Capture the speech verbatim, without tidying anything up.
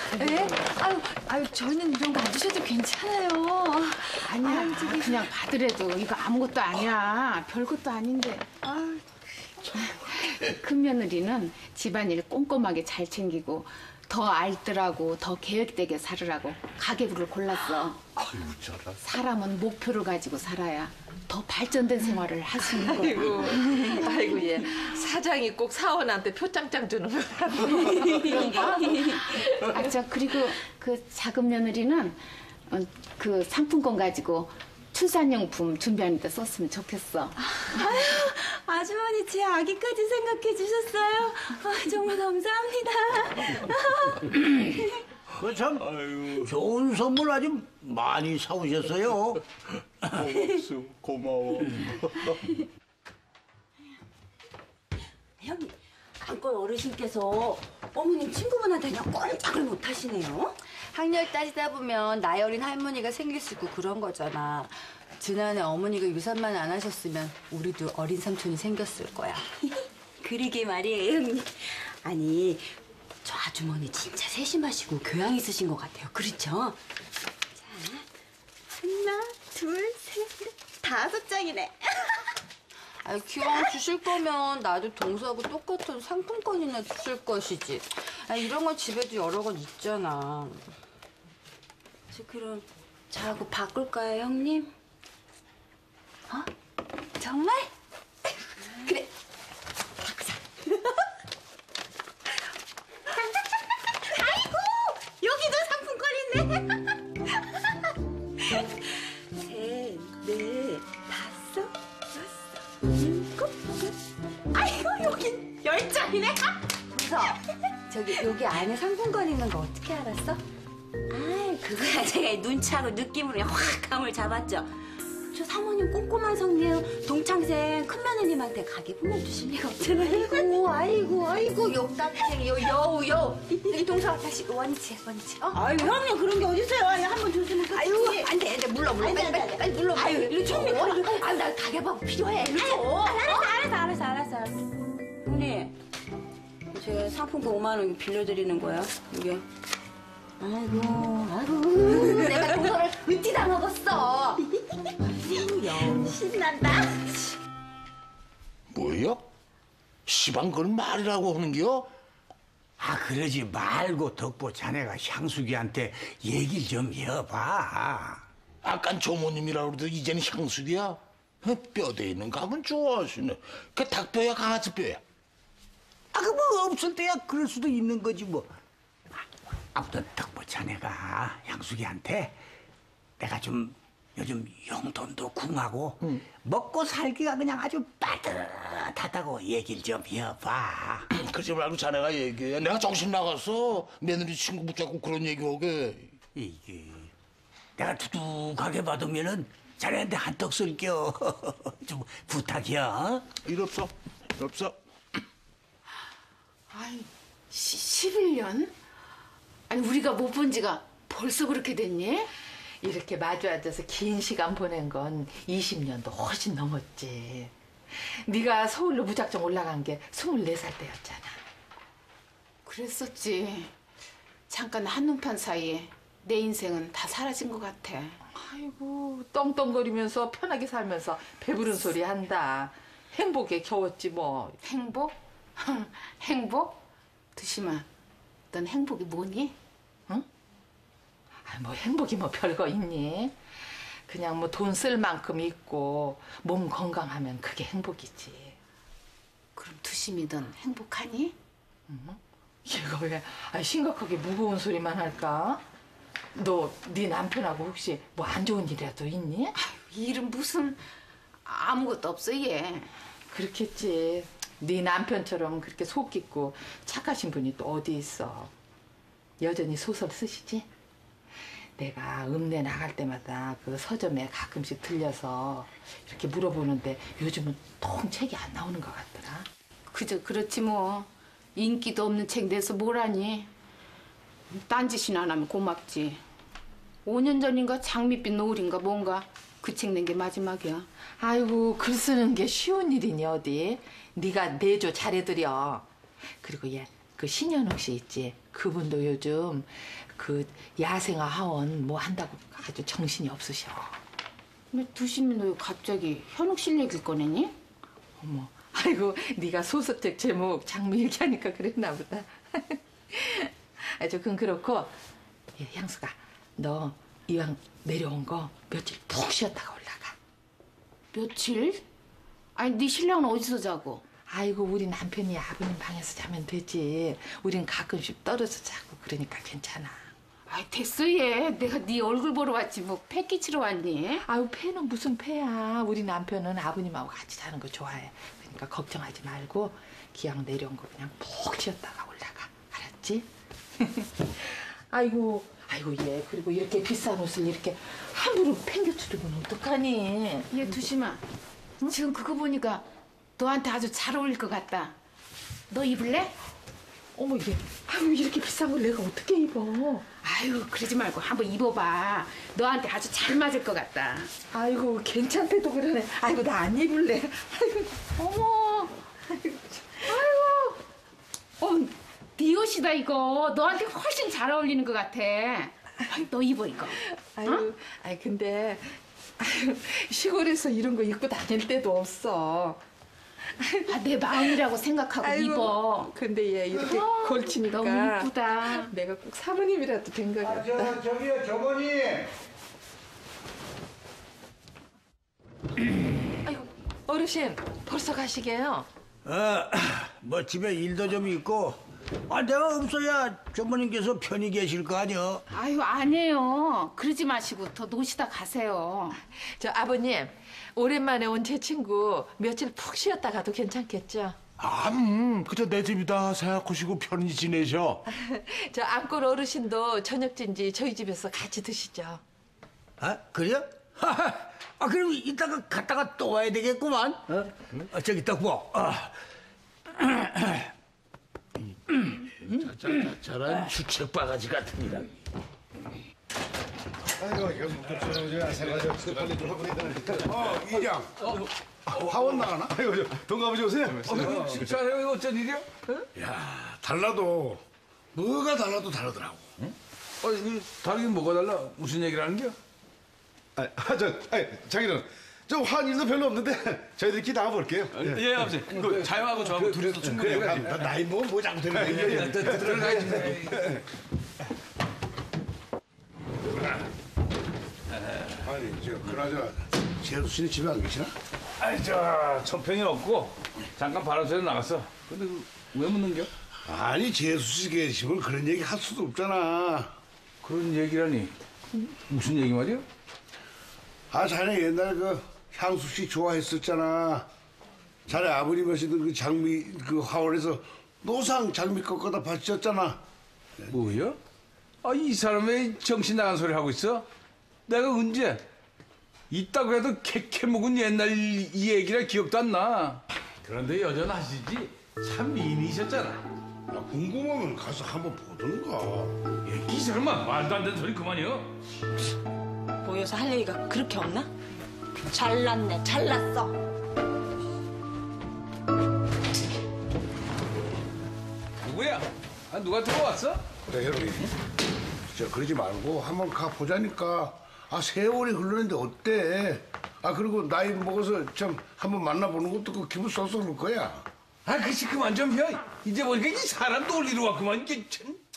네? 아유, 아유, 저희는 이런 거 안 주셔도 괜찮아요. 아니야, 아유, 저기... 그냥 받으래도 이거 아무것도 아니야. 별것도 아닌데. 아유, 큰 며느리는 집안일 꼼꼼하게 잘 챙기고 더 알뜰하고 더 계획되게 살으라고 가계부를 골랐어. 아유, 저런. 사람은 목표를 가지고 살아야 더 발전된 생활을 할 수 있는 거야. 아이고, 아이고 얘 사장이 꼭 사원한테 표창장 주는 거 같아. 그런가? 아, 저 그리고 그 작은 며느리는 어, 그 상품권 가지고 출산용품 준비하는 데 썼으면 좋겠어. 아유, 아주머니 제 아기까지 생각해 주셨어요. 아, 정말 감사합니다. 그참 좋은 선물 아주 많이 사오셨어요. 고맙소, 고마워. 형님, 안건 어르신께서 어머님 친구분한테 그냥 꼼짝을 못 하시네요. 학렬 따지다 보면 나이 어린 할머니가 생길 수 있고 그런 거잖아. 지난해 어머니가 유산만 안 하셨으면 우리도 어린 삼촌이 생겼을 거야. 그러게 말이에요, 형님. 아니, 저 아주머니 진짜 세심하시고 교양 있으신 것 같아요. 그렇죠? 자, 하나, 둘, 셋, 넷, 다섯 장이네. 아니, 기왕 주실 거면 나도 동서하고 똑같은 상품권이나 주실 것이지. 아니, 이런 건 집에도 여러 건 있잖아. 저 그럼 저하고 바꿀까요, 형님? 어? 정말? 그래. 바꾸자. 아이고, 여기도 상품권 있네. 셋, 넷, 다섯, 여섯, 일곱, 여덟. 아이고, 여긴 열 장이네. 동서, 저기 여기 안에 상품권 있는 거 어떻게 알았어? 아, 그거야 제가 눈치하고 느낌으로 확 감을 잡았죠. 저 사모님 꼼꼼한 성님 동창생 큰며느님한테 가계부만 주실 리가 없잖아요. 아이고, 아이고, 아이고, 욕답쟁이, 요, 여우, 여우. 여기 동서 다시 원위치, 원위치. 어? 아유, 형님 그런 게 어딨어요? 아유, 한번 주시면 끝이지. 아유, 안 돼, 안 돼, 물러, 물러. 빨리, 빨리, 빨리, 물러. 아유, 일로 줘. 아유, 나 가계부 필요해, 일로 줘. 알았어, 알았어, 알았어, 알았어, 알았어. 형님, 제가 상품권 오만 원 빌려드리는 거야, 이게. 아이고, 아이고. 내가 동서를 으띠다 먹었어. 신난다. 뭐요? 시방 그건 말이라고 하는겨? 아, 그러지 말고 덕보 자네가 향수기한테 얘기를 좀 해봐. 아깐 조모님이라고 그래도 이제는 향수기야? 어, 뼈대 있는 감은 좋아하시네. 그 닭뼈야 강아지 뼈야? 아, 그 뭐 없을 때야 그럴 수도 있는 거지 뭐. 아무튼 덕보 자네가 향수기한테 내가 좀 요즘 용돈도 궁하고 응. 먹고 살기가 그냥 아주 빠듯하다고 얘기를 좀 해봐. 그러지 말고 자네가 얘기해. 내가 정신 나갔어. 며느리 친구 붙잡고 그런 얘기하게. 이게 내가 두둑하게 받으면은 자네한테 한턱 쏠겨. 좀 부탁이야. 일 없어. 일 없어. 아이, 시, 십일 년? 아니, 우리가 못 본 지가 벌써 그렇게 됐니? 이렇게 마주 앉아서 긴 시간 보낸 건 이십 년도 훨씬 넘었지. 네가 서울로 무작정 올라간 게 스물네 살 때였잖아. 그랬었지. 잠깐 한눈판 사이에 내 인생은 다 사라진 것 같아. 아이고, 떵떵거리면서 편하게 살면서 배부른 소리 한다. 행복에 겨웠지 뭐. 행복? 행복? 두심아, 넌 행복이 뭐니? 응? 아, 뭐 행복이 뭐 별거 있니? 그냥 뭐 돈 쓸 만큼 있고 몸 건강하면 그게 행복이지. 그럼 두심이 넌 행복하니? 응? 얘가 왜 아, 심각하게 무거운 소리만 할까? 너 네 남편하고 혹시 뭐 안 좋은 일이라도 있니? 아유, 일은 무슨 아무것도 없어 얘. 그렇겠지. 네 남편처럼 그렇게 속 깊고 착하신 분이 또 어디 있어. 여전히 소설 쓰시지? 내가 읍내 나갈 때마다 그 서점에 가끔씩 들려서 이렇게 물어보는데 요즘은 통 책이 안 나오는 것 같더라. 그저 그렇지 뭐. 인기도 없는 책 내서 뭘 하니. 딴짓이나 안 하면 고맙지. 오 년 전인가 장밋빛 노을인가 뭔가 그 책 낸 게 마지막이야. 아이고, 글 쓰는 게 쉬운 일이니 어디. 네가 내조 잘해드려. 그리고 얘 그 신현욱 씨 있지. 그분도 요즘 그 야생화 하원 뭐 한다고 아주 정신이 없으셔. 왜 두심이 너 갑자기 현욱 씨 얘기를 꺼내니? 어머, 아이고 네가 소설책 제목 장미 얘기하니까 그랬나 보다. 아저 그건 그렇고, 예, 향수가 너 이왕 내려온 거 며칠 푹 쉬었다가 올라가. 며칠? 아니 네 신랑은 어디서 자고? 아이고 우리 남편이 아버님 방에서 자면 되지. 우린 가끔씩 떨어져 자고 그러니까 괜찮아. 아이 됐어 얘. 내가 네 얼굴 보러 왔지 뭐 패 끼치러 왔니? 아유 패는 무슨 패야. 우리 남편은 아버님하고 같이 자는 거 좋아해. 그러니까 걱정하지 말고 기왕 내려온 거 그냥 푹 쉬었다가 올라가. 알았지? 아이고 아이고 얘 그리고 이렇게 비싼 옷을 이렇게 함부로 팽겨추르면 어떡하니? 얘 두심아. 지금 그거 보니까 너한테 아주 잘 어울릴 것 같다. 너 입을래? 어머 이게 아유 이렇게 비싼 걸 내가 어떻게 입어? 아유 그러지 말고 한번 입어봐. 너한테 아주 잘 맞을 것 같다. 아이고 괜찮대도 그러네. 아이고 나 안 입을래. 아이고 어머. 아이고 어, 네 옷이다 이거. 너한테 훨씬 잘 어울리는 것 같아. 너 입어 이거. 아유 어? 아이 근데 아유, 시골에서 이런 거 입고 다닐 때도 없어. 아, 내 마음이라고 생각하고 아이고, 입어. 근데 얘 이렇게 어, 걸치니까 너무 이쁘다. 내가 꼭 사모님이라도 된 것 같다. 저, 저기요, 저번이. 아이고 어르신 벌써 가시게요? 어, 뭐 집에 일도 좀 있고. 아, 내가 없어야 저번님께서 편히 계실 거 아니여. 아유 아니에요. 그러지 마시고 더 노시다 가세요. 저 아버님 오랜만에 온 제 친구 며칠 푹 쉬었다 가도 괜찮겠죠? 아, 음, 그저 내 집이다 생각하시고 편히 지내셔. 저 안골 어르신도 저녁진지 저희 집에서 같이 드시죠. 아, 그래요? 아, 그럼 이따가 갔다가 또 와야 되겠구만. 어? 아, 저기 떡보. 아. 저런 주책 바가지 같은 이랑. 아이고 이거 저 새가지고 빨리 좀 하고 있다. 어 이장. 하원 나가나? 아이고 저 동갑아버지 오세요. 식사해요 이거 어쩐 일이야? 야 달라도 뭐가 달라도 다르더라고. 어, 이거 다르긴 뭐가 달라? 무슨 얘기를 하는 겨? 아저 아니 자기는 저 한 일도 별로 없는데 저희들끼리 나가 볼게요. 예, 아버지. 그 자영하고 저하고 둘이서 충분히 그래 나, 나이 먹으면 뭐 자꾸 되는 거야. 들어가야지. 아니 저 그나저나 재수 씨는 집에 안 계시나? 아이 저 천평이 없고 잠깐 바람쐬러 나갔어. 근데 그, 왜 묻는 겨? 아니 재수 씨 계시면 그런 얘기 할 수도 없잖아. 그런 얘기라니. 무슨 얘기 말이야? 아 자네 옛날 그 향수 씨 좋아했었잖아. 자네 아버님 하시던 그 장미 그 화원에서 노상 장미 꺾어다 바치셨잖아. 뭐야? 아, 이 사람 왜 정신 나간 소리 하고 있어? 내가 언제? 있다고 해도 캐캐 묵은 옛날 이 얘기라 기억도 안 나. 그런데 여전하시지? 참 미인이셨잖아. 야, 궁금하면 가서 한번 보던가. 이 사람아 말도 안 되는 소리 그만이요. 모여서 할 얘기가 그렇게 없나? 잘났네, 잘났어. 누구야? 아, 누가 들어왔어? 그래 형님. 저 그러지 말고 한번 가 보자니까. 아 세월이 흘렀는데 어때? 아 그리고 나이 먹어서 참 한번 만나보는 것도 그 기분 쏠쏠할 거야. 아, 그치 그만 좀 해. 이제 보니까 이 사람 놀리러 왔구만. 이게 참.